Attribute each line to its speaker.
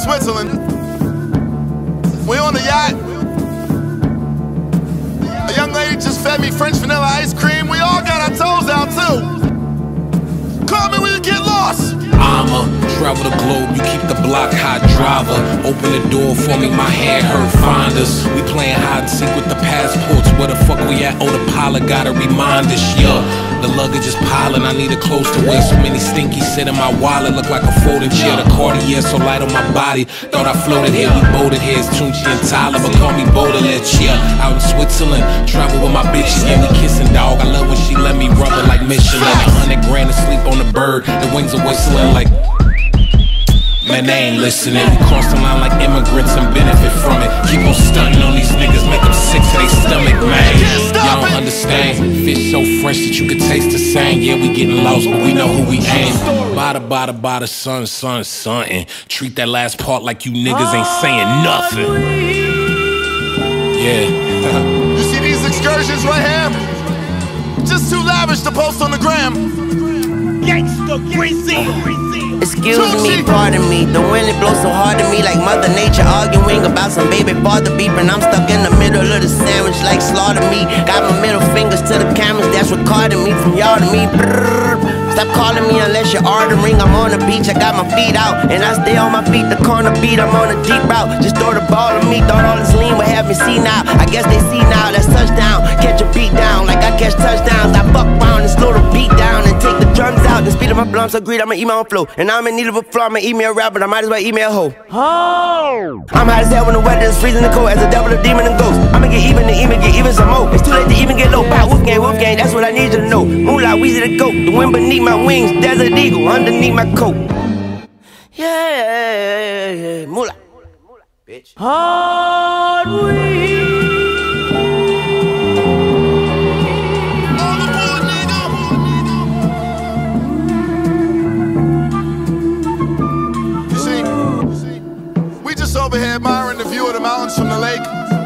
Speaker 1: Switzerland. We on the yacht. A young lady just fed me French vanilla ice cream. We all got our toes out too. Call me when you get lost.
Speaker 2: I'ma travel the globe, you keep the block hot driver. Open the door for me, my hand hurt, find us. We playing hide and seek with the passports. Where the fuck we at? Oh, the pilot gotta remind us, yeah. The luggage is piling, I need a clothes to wear. So many stinky sit in my wallet, look like a folding chair. The Cartier so light on my body, thought I floated here. We boated here, it's Tunechi and Tyler, but call me Baudelaire. Yeah, out in Switzerland, travel with my bitches, yeah, we kissin', dawg. I love when she let me rub it like Michelin. 100 grand to sleep on the bird, the wings are whistling like. Man, they ain't listening. We cross the line like immigrants and benefit from it. Keep on stunting on these niggas, make them sick to their stomach, man. Y'all don't understand. Fish so fresh that you could taste the same. Yeah, we getting lost, but we know who we aim. Bada, son, and treat that last part like you niggas ain't saying nothing. Yeah.
Speaker 1: You see these excursions right here? Just too lavish to post on the gram.
Speaker 3: Gangsta greasy.
Speaker 4: Excuse me, pardon me. The wind it blows so hard to me, like Mother Nature arguing about some baby father beeping. I'm stuck in the middle of the sandwich like slaughter me. Got my middle fingers to the cameras that's recording me from y'all to me. Brrr. Stop calling me unless you're ordering. I'm on the beach, I got my feet out, and I stay on my feet. The corner beat, I'm on a deep route. Just throw the ball at me. Thought all this lean would have me see now. I guess they see now. That's touchdown. Catch a beat down like I catch touchdowns. I fuck round and slow the beat down and take the drums out. The speed of my blunts agreed. I'ma eat my own flow, and I'm in need of a flow. I'ma eat me a rap, but I might as well eat me a hoe. I'm hot as hell when the weather is freezing and cold. As a devil, a demon, and ghost. I'ma get even to even get even some more. It's too late to even get low. Pop, wolf gang, that's what I need you to know. Moonlight, Weezy the goat. The wind beneath my wings, desert eagle underneath my coat. Yeah, moolah, bitch.
Speaker 3: Hard
Speaker 1: You see, we just over here admiring the view of the mountains from the lake.